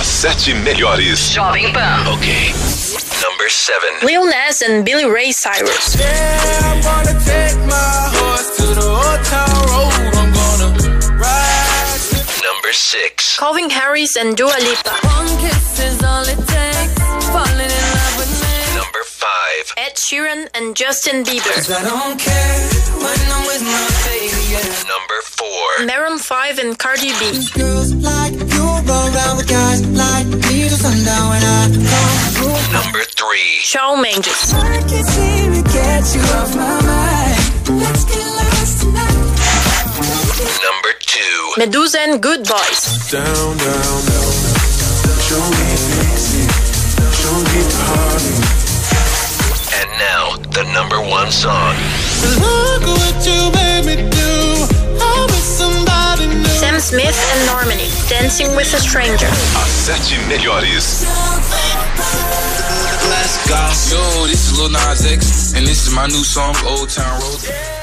As 7 melhores. Jovem Pan. Ok. Number 7. Lil Nas and Billy Ray Cyrus. Yeah, I'm gonna take my horse to the old town road. I'm gonna ride. Number 6. Calvin Harris and Dua Lipa. One kiss is all it takes. Falling in love with me. Number 5. Ed Sheeran and Justin Bieber. 'Cause I don't care when I'm with my baby, yeah. Number 4. Maroon 5 and Cardi B. Girls like you roll around with guys like me till sundown when I come through. Number 3. Shawn Mendes. I can't seem to get you off my mind. Let's get lost tonight. Number 2. Medusa and Good Boys. Down, down, down. Show me easy. Show me party. And now, the number 1 song. Look what you made me do. I'm with somebody new. Sam Smith and Normani. Dancing with a Stranger. As 7 melhores. Let's go. Yo, this is Lil Nas X, and this is my new song, Old Town Road.